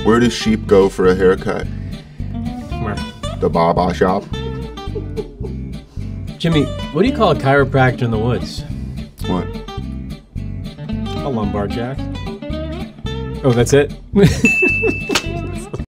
Where do sheep go for a haircut? Where? The barber shop. Jimmy, what do you call a chiropractor in the woods? What? A lumbar jack. Oh, that's it?